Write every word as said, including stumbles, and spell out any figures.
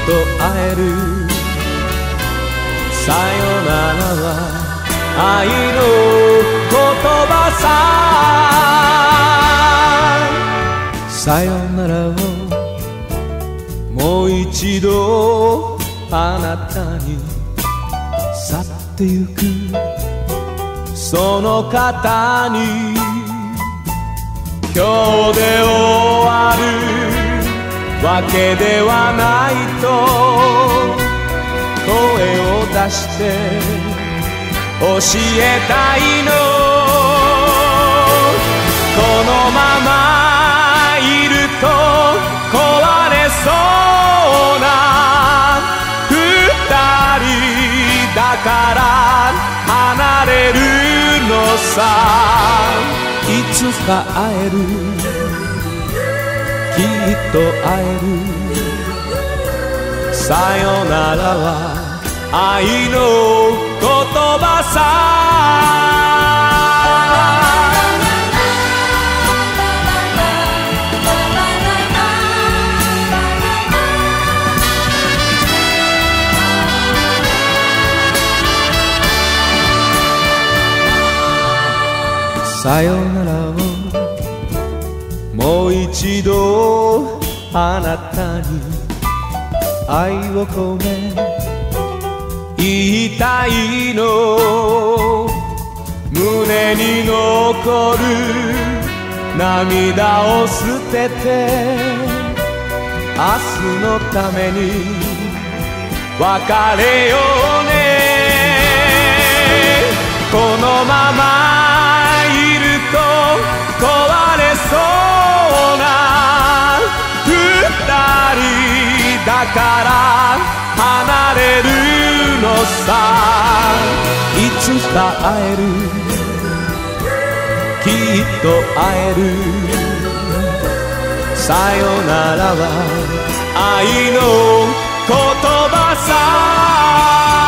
と会える。さよならは愛の言葉さ。さよならをもう一度あなたに去ってゆくその方に、今日で終わるわけではないと声を出して教えたいの。このままいると壊れそうな二人だから離れるのさ。いつか会える、きっと会える。さよならは愛の言葉さ。さよならをもう一度あなたに愛を込め言いたいの。胸に残る涙を捨てて明日のために別れようね。このままいると壊れそうな二人だから離れるのさ。いつか会える、きっと会える。さよならは愛の言葉さ。